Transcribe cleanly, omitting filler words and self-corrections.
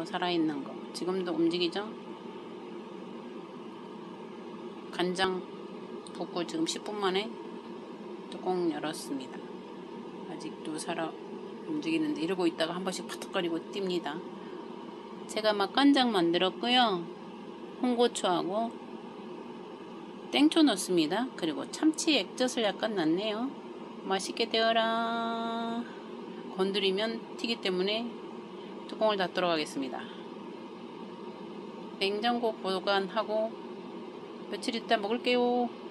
있어요. 살아있는 거. 지금도 움직이죠? 간장 붓고 지금 10분 만에 뚜껑 열었습니다. 아직도 살아 움직이는데 이러고 있다가 한 번씩 파닥거리고 뜁니다. 제가 막 간장 만들었고요. 홍고추하고 땡초 넣습니다. 그리고 참치 액젓을 약간 넣네요. 맛있게 되어라. 건드리면 튀기 때문에 뚜껑을 닫도록 하겠습니다. 냉장고 보관하고 며칠 있다 먹을게요.